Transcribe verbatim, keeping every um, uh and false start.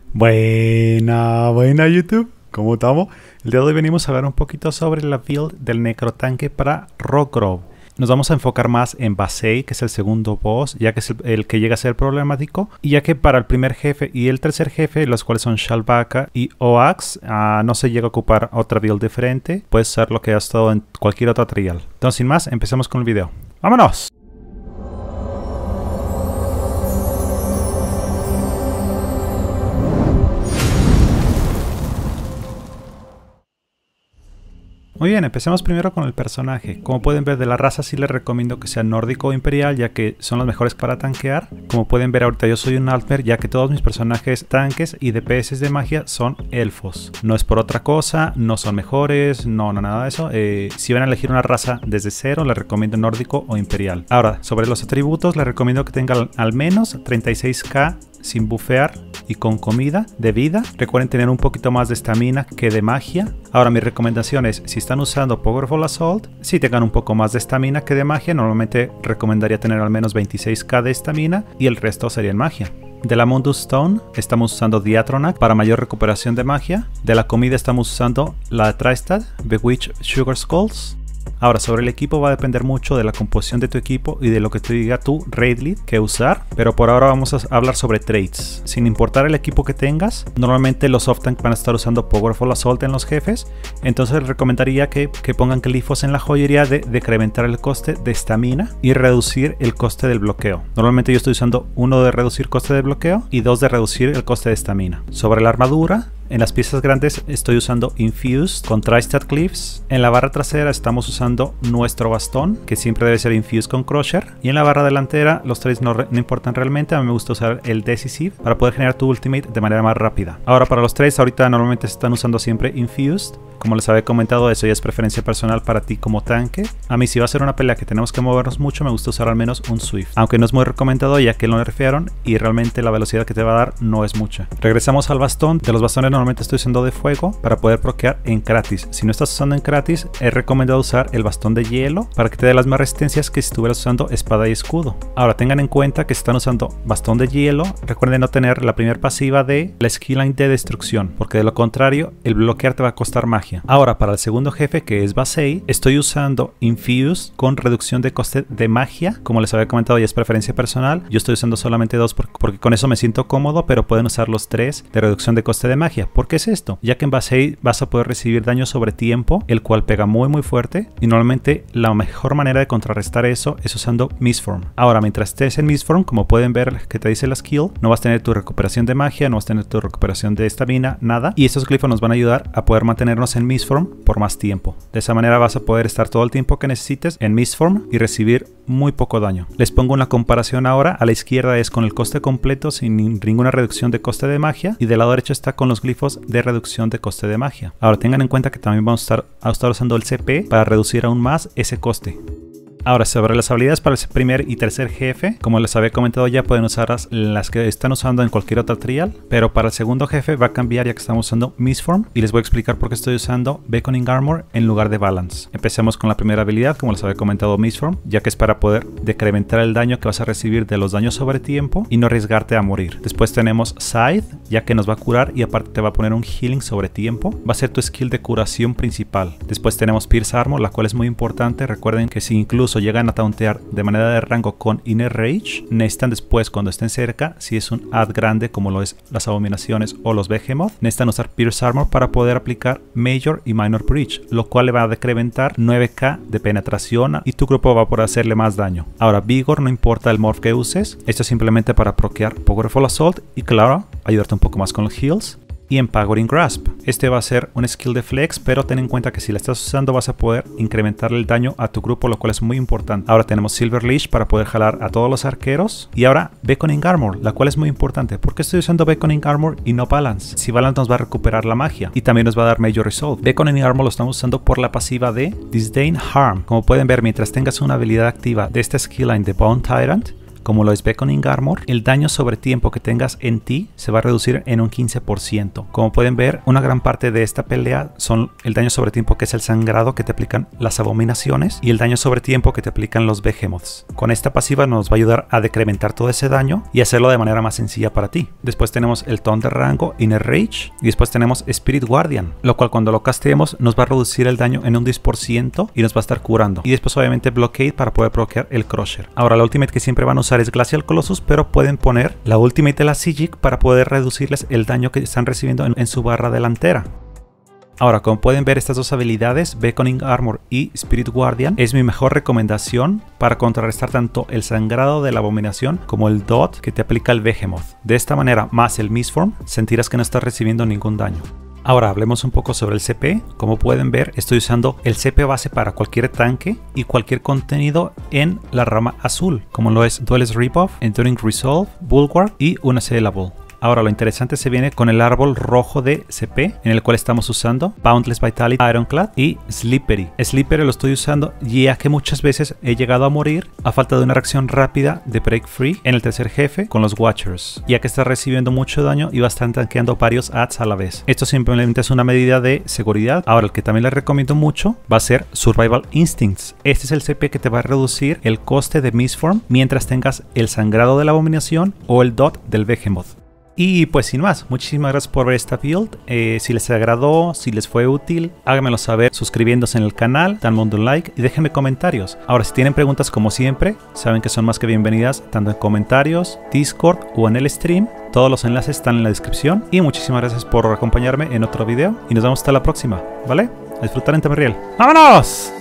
Buena, buena YouTube, ¿cómo estamos? El día de hoy venimos a hablar un poquito sobre la build del necrotanque para Rockgrove. Nos vamos a enfocar más en Vasei, que es el segundo boss, ya que es el, el que llega a ser problemático. Y ya que para el primer jefe y el tercer jefe, los cuales son Shalvaka y Oax, uh, no se llega a ocupar otra build diferente. Puedes usar lo que has estado en cualquier otra trial. Entonces, sin más, empecemos con el video. ¡Vámonos! Muy bien, empecemos primero con el personaje. Como pueden ver, de la raza sí les recomiendo que sea nórdico o imperial, ya que son los mejores para tanquear. Como pueden ver, ahorita yo soy un Altmer, ya que todos mis personajes tanques y D P S de magia son elfos. No es por otra cosa, no son mejores, no, no nada de eso. Eh, si van a elegir una raza desde cero, les recomiendo nórdico o imperial. Ahora, sobre los atributos, les recomiendo que tengan al menos treinta y seis K sin bufear y con comida de vida. Recuerden tener un poquito más de estamina que de magia. Ahora, mi recomendación es, si están usando Powerful Assault, si tengan un poco más de estamina que de magia. Normalmente recomendaría tener al menos veintiséis K de estamina y el resto sería en magia. De la Mundus Stone estamos usando Diatronac para mayor recuperación de magia. De la comida estamos usando la Tristad, Bewitch Sugar Skulls. Ahora, sobre el equipo va a depender mucho de la composición de tu equipo y de lo que te diga tu raid lead que usar, pero por ahora vamos a hablar sobre traits. Sin importar el equipo que tengas, normalmente los off-tank van a estar usando Powerful Assault en los jefes, entonces les recomendaría que, que pongan glifos en la joyería de decrementar el coste de estamina y reducir el coste del bloqueo. Normalmente yo estoy usando uno de reducir coste de bloqueo y dos de reducir el coste de estamina. Sobre la armadura, en las piezas grandes estoy usando Infused con Tristad Glyphs. En la barra trasera estamos usando nuestro bastón, que siempre debe ser Infused con Crusher. Y en la barra delantera los traits no, no importan realmente. A mí me gusta usar el Decisive para poder generar tu ultimate de manera más rápida. Ahora, para los traits ahorita normalmente se están usando siempre Infused. Como les había comentado, eso ya es preferencia personal para ti como tanque. A mí, si va a ser una pelea que tenemos que movernos mucho, me gusta usar al menos un Swift, aunque no es muy recomendado ya que lo nerfearon y realmente la velocidad que te va a dar no es mucha. Regresamos al bastón. De los bastones normalmente estoy usando de fuego para poder proquear en Kratis. Si no estás usando en Kratis, es recomendado usar el bastón de hielo para que te dé las más resistencias que si estuvieras usando espada y escudo. Ahora, tengan en cuenta que si están usando bastón de hielo, recuerden no tener la primera pasiva de la skill line de destrucción, porque de lo contrario el bloquear te va a costar magia. Ahora, para el segundo jefe, que es Vasei, estoy usando Infuse con reducción de coste de magia. Como les había comentado, ya es preferencia personal. Yo estoy usando solamente dos porque, porque con eso me siento cómodo, pero pueden usar los tres de reducción de coste de magia. ¿Por qué es esto? Ya que en Vasei vas a poder recibir daño sobre tiempo, el cual pega muy muy fuerte, y normalmente la mejor manera de contrarrestar eso es usando Mistform. Ahora, mientras estés en Mistform, como pueden ver que te dice la skill, no vas a tener tu recuperación de magia, no vas a tener tu recuperación de estamina, nada, y estos glifos nos van a ayudar a poder mantenernos en Mistform por más tiempo. De esa manera vas a poder estar todo el tiempo que necesites en Mistform y recibir muy poco daño. Les pongo una comparación ahora. A la izquierda es con el coste completo sin ninguna reducción de coste de magia, y del lado derecho está con los glifos de reducción de coste de magia. Ahora, tengan en cuenta que también vamos a estar, a estar usando el C P para reducir aún más ese coste. Ahora, sobre las habilidades para el primer y tercer jefe, como les había comentado, ya pueden usar las, las que están usando en cualquier otra trial, pero para el segundo jefe va a cambiar ya que estamos usando Mistform, y les voy a explicar por qué estoy usando Beckoning Armor en lugar de Balance. Empecemos con la primera habilidad, como les había comentado, Mistform, ya que es para poder decrementar el daño que vas a recibir de los daños sobre tiempo y no arriesgarte a morir. Después tenemos Scythe, ya que nos va a curar y aparte te va a poner un healing sobre tiempo. Va a ser tu skill de curación principal. Después tenemos Pierce Armor, la cual es muy importante. Recuerden que si incluso llegan a tauntear de manera de rango con Inner Rage, necesitan después, cuando estén cerca, si es un ad grande como lo es las abominaciones o los Behemoth, necesitan usar Pierce Armor para poder aplicar Major y Minor Breach, lo cual le va a decrementar nueve K de penetración y tu grupo va a poder hacerle más daño. Ahora, Vigor, no importa el morph que uses, esto es simplemente para proquear Powerful Assault y claro, ayudarte un poco más con los heals. Y Empowering Grasp. Este va a ser un skill de flex, pero ten en cuenta que si la estás usando vas a poder incrementar el daño a tu grupo, lo cual es muy importante. Ahora tenemos Silver Leash para poder jalar a todos los arqueros. Y ahora Beckoning Armor, la cual es muy importante. ¿Por qué estoy usando Beckoning Armor y no Balance? Si Balance nos va a recuperar la magia y también nos va a dar Major Resolve. Beckoning Armor lo estamos usando por la pasiva de Disdain Harm. Como pueden ver, mientras tengas una habilidad activa de esta skill line de Bone Tyrant, como lo es Beckoning Armor, el daño sobre tiempo que tengas en ti se va a reducir en un quince por ciento. Como pueden ver, una gran parte de esta pelea son el daño sobre tiempo, que es el sangrado que te aplican las abominaciones, y el daño sobre tiempo que te aplican los Behemoths. Con esta pasiva nos va a ayudar a decrementar todo ese daño y hacerlo de manera más sencilla para ti. Después tenemos el ton de rango Inner Rage, y después tenemos Spirit Guardian, lo cual cuando lo casteemos nos va a reducir el daño en un diez por ciento y nos va a estar curando. Y después obviamente Blockade para poder bloquear el Crusher. Ahora la ultimate que siempre van a usar es Glacial Colossus, pero pueden poner la ultimate de la Psijic para poder reducirles el daño que están recibiendo en, en su barra delantera. Ahora, como pueden ver, estas dos habilidades, Beckoning Armor y Spirit Guardian, es mi mejor recomendación para contrarrestar tanto el sangrado de la abominación como el dot que te aplica el Behemoth. De esta manera, más el Mistform, sentirás que no estás recibiendo ningún daño. Ahora hablemos un poco sobre el C P. Como pueden ver, estoy usando el C P base para cualquier tanque y cualquier contenido en la rama azul, como lo es Duelist Ripoff, Enduring Resolve, Bulwark y Unassailable. Ahora lo interesante se viene con el árbol rojo de C P, en el cual estamos usando Boundless Vitality, Ironclad y Slippery. Slippery lo estoy usando ya que muchas veces he llegado a morir a falta de una reacción rápida de Break Free en el tercer jefe con los Watchers, ya que está recibiendo mucho daño y va a estar tanqueando varios adds a la vez. Esto simplemente es una medida de seguridad. Ahora el que también les recomiendo mucho va a ser Survival Instincts. Este es el C P que te va a reducir el coste de Mistform mientras tengas el sangrado de la abominación o el dot del Behemoth. Y pues sin más, muchísimas gracias por ver esta build. Eh, si les agradó, si les fue útil, háganmelo saber suscribiéndose en el canal, dando un like y déjenme comentarios. Ahora, si tienen preguntas como siempre, saben que son más que bienvenidas tanto en comentarios, Discord o en el stream. Todos los enlaces están en la descripción. Y muchísimas gracias por acompañarme en otro video y nos vemos hasta la próxima, ¿vale? A disfrutar en Tamriel. ¡Vámonos!